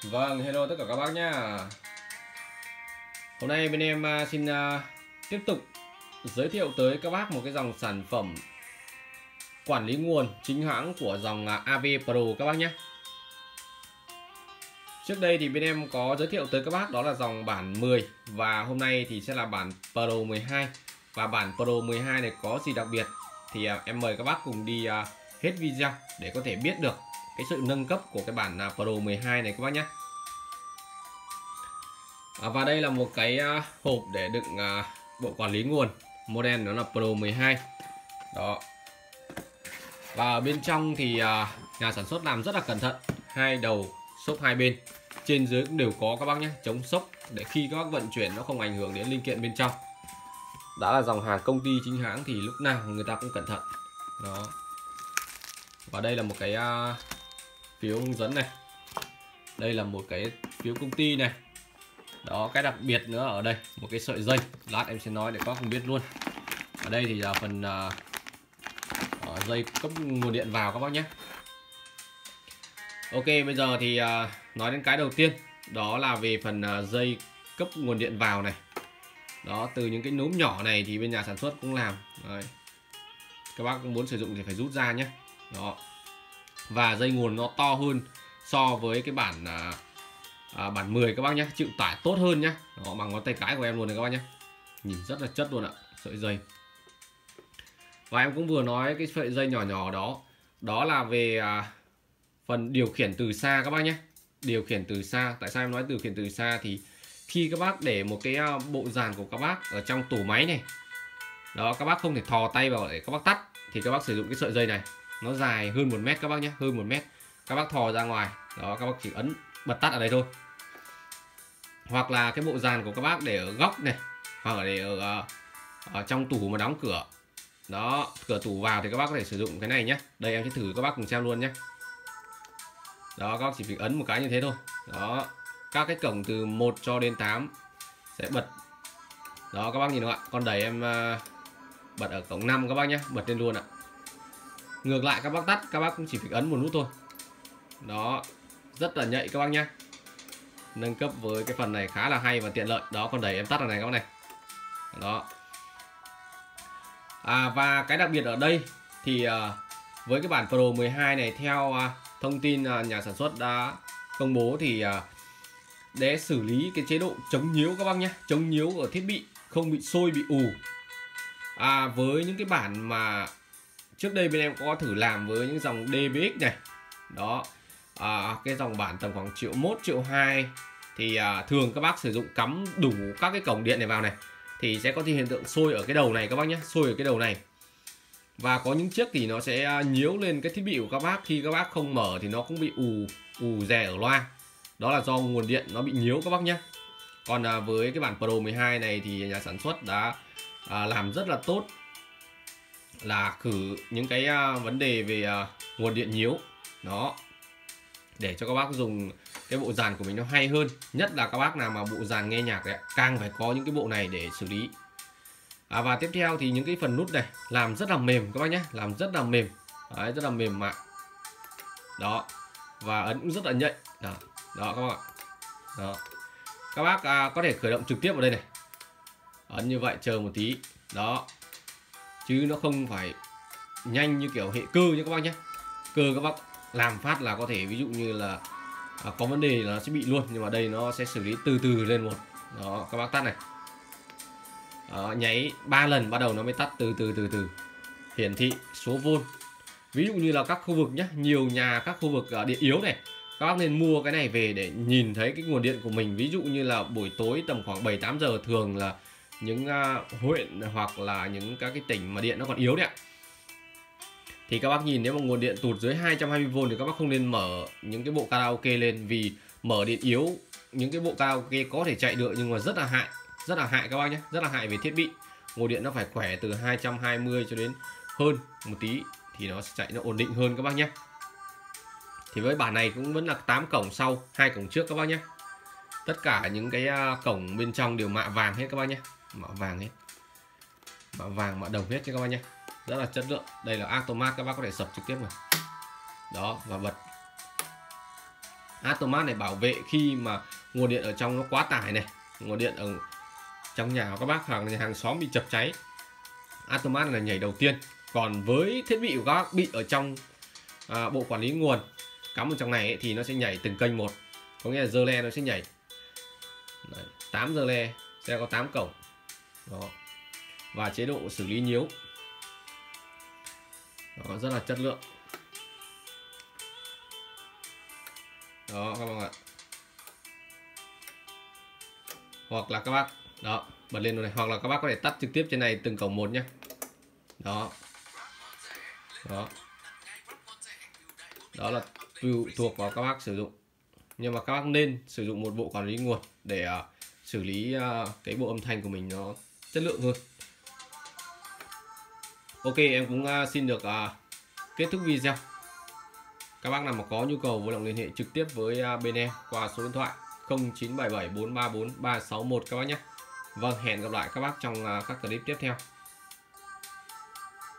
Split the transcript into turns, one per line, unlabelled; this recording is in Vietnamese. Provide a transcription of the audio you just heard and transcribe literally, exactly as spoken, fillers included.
Vâng, hello tất cả các bác nhá. Hôm nay bên em uh, xin uh, tiếp tục giới thiệu tới các bác một cái dòng sản phẩm quản lý nguồn chính hãng của dòng uh, a vê Pro các bác nhé. Trước đây thì bên em có giới thiệu tới các bác đó là dòng bản mười, và hôm nay thì sẽ là bản Pro mười hai. Và bản Pro mười hai này có gì đặc biệt thì uh, em mời các bác cùng đi uh, hết video để có thể biết được cái sự nâng cấp của cái bản uh, Pro mười hai này các bác nhé. À, và đây là một cái uh, hộp để đựng uh, bộ quản lý nguồn, model nó là Pro mười hai đó. Và ở bên trong thì uh, nhà sản xuất làm rất là cẩn thận, hai đầu xốp hai bên, trên dưới cũng đều có các bác nhé, chống xốc để khi các bác vận chuyển nó không ảnh hưởng đến linh kiện bên trong. Đã là dòng hàng công ty chính hãng thì lúc nào người ta cũng cẩn thận đó. Và đây là một cái uh, phiếu hướng dẫn này, đây là một cái phiếu công ty này đó. Cái đặc biệt nữa ở đây một cái sợi dây, lát em sẽ nói để các bác không biết luôn. Ở đây thì là phần uh, dây cấp nguồn điện vào các bác nhé. Ok, bây giờ thì uh, nói đến cái đầu tiên, đó là về phần uh, dây cấp nguồn điện vào này đó. Từ những cái núm nhỏ này thì bên nhà sản xuất cũng làm đấy. Các bác muốn sử dụng thì phải rút ra nhé đó. Và dây nguồn nó to hơn so với cái bản uh, À, bản mười các bác nhé, chịu tải tốt hơn nhé. Đó, bằng ngón tay cái của em luôn này các bác nhé, nhìn rất là chất luôn ạ, sợi dây. Và em cũng vừa nói cái sợi dây nhỏ nhỏ đó, đó là về à, phần điều khiển từ xa các bác nhé. Điều khiển từ xa, tại sao em nói điều khiển từ xa thì khi các bác để một cái à, bộ dàn của các bác ở trong tủ máy này đó, các bác không thể thò tay vào để các bác tắt, thì các bác sử dụng cái sợi dây này, nó dài hơn một mét các bác nhé, hơn một mét. Các bác thò ra ngoài đó, các bác chỉ ấn bật tắt ở đây thôi. Hoặc là cái bộ dàn của các bác để ở góc này, hoặc là để ở, ở trong tủ mà đóng cửa đó, cửa tủ vào thì các bác có thể sử dụng cái này nhé. Đây em sẽ thử các bác cùng xem luôn nhé. Đó, các bác chỉ việc ấn một cái như thế thôi đó. Các cái cổng từ một cho đến tám sẽ bật đó, các bác nhìn không ạ. Con đẩy em uh, bật ở cổng năm các bác nhé, bật lên luôn ạ. Ngược lại các bác tắt, các bác cũng chỉ việc ấn một nút thôi đó, rất là nhạy các bác nhé. Nâng cấp với cái phần này khá là hay và tiện lợi đó. Con đẩy em tắt ở này các bác này đó. À, và cái đặc biệt ở đây thì uh, với cái bản Pro mười hai này, theo uh, thông tin uh, nhà sản xuất đã công bố thì uh, để xử lý cái chế độ chống nhiễu các bác nhé, chống nhiễu ở thiết bị, không bị sôi bị ù. À, với những cái bản mà trước đây bên em có thử làm với những dòng đê bê ích này đó, à, cái dòng bản tầm khoảng triệu một, triệu hai thì à, thường các bác sử dụng cắm đủ các cái cổng điện này vào này thì sẽ có hiện tượng sôi ở cái đầu này các bác nhé, sôi ở cái đầu này. Và có những chiếc thì nó sẽ nhiễu lên cái thiết bị của các bác, khi các bác không mở thì nó cũng bị ù ù rè ở loa. Đó là do nguồn điện nó bị nhiễu các bác nhé. Còn à, với cái bản Pro mười hai này thì nhà sản xuất đã à, làm rất là tốt, là khử những cái à, vấn đề về à, nguồn điện nhiễu đó, để cho các bác dùng cái bộ dàn của mình nó hay hơn. Nhất là các bác nào mà bộ dàn nghe nhạc ấy, càng phải có những cái bộ này để xử lý. À, và tiếp theo thì những cái phần nút này làm rất là mềm các bác nhé, làm rất là mềm đấy, rất là mềm mại đó. Và ấn cũng rất là nhạy đó, đó các bác ạ đó. Các bác à, có thể khởi động trực tiếp vào đây này, ấn như vậy chờ một tí đó, chứ nó không phải nhanh như kiểu hệ cơ nhé các bác nhé. Cơ các bác làm phát là có thể ví dụ như là à, có vấn đề là nó sẽ bị luôn, nhưng mà đây nó sẽ xử lý từ từ lên một đó. Các bác tắt này đó, nháy ba lần bắt đầu nó mới tắt từ từ từ từ. Hiển thị số vôn, ví dụ như là các khu vực nhé, nhiều nhà các khu vực điện yếu này, các bác nên mua cái này về để nhìn thấy cái nguồn điện của mình. Ví dụ như là buổi tối tầm khoảng bảy tám giờ, thường là những uh, huyện hoặc là những các cái tỉnh mà điện nó còn yếu đấy ạ, thì các bác nhìn nếu mà nguồn điện tụt dưới hai trăm hai mươi vôn thì các bác không nên mở những cái bộ karaoke lên, vì mở điện yếu những cái bộ karaoke có thể chạy được nhưng mà rất là hại, rất là hại các bác nhé, rất là hại về thiết bị. Nguồn điện nó phải khỏe từ hai trăm hai mươi cho đến hơn một tí thì nó chạy nó ổn định hơn các bác nhé. Thì với bản này cũng vẫn là tám cổng sau, hai cổng trước các bác nhé. Tất cả những cái cổng bên trong đều mạ vàng hết các bác nhé, mạ vàng hết, mạ vàng mạ đồng hết cho các bác nhé, rất là chất lượng. Đây là automat, các bác có thể sập trực tiếp vào đó và bật Automat này bảo vệ khi mà nguồn điện ở trong nó quá tải này, nguồn điện ở trong nhà của các bác hoặc là nhà hàng xóm bị chập cháy, Automat này là nhảy đầu tiên. Còn với thiết bị của các bác bị ở trong à, bộ quản lý nguồn cắm ở trong này ấy, thì nó sẽ nhảy từng kênh một, có nghĩa là dơ le nó sẽ nhảy. Đấy, tám dơ le sẽ có tám cổng đó, và chế độ xử lý nhiễu đó, rất là chất lượng đó các bạn ạ. Hoặc là các bác đó bật lên rồi này, hoặc là các bác có thể tắt trực tiếp trên này từng cổng một nhé. Đó đó đó là tùy thuộc vào các bác sử dụng, nhưng mà các bác nên sử dụng một bộ quản lý nguồn để uh, xử lý uh, cái bộ âm thanh của mình nó chất lượng hơn. Ok, em cũng uh, xin được uh, kết thúc video. Các bác nào mà có nhu cầu vui lòng liên hệ trực tiếp với uh, bên em qua số điện thoại không chín bảy bảy bốn ba bốn ba sáu một các bác nhé. Vâng, hẹn gặp lại các bác trong uh, các clip tiếp theo.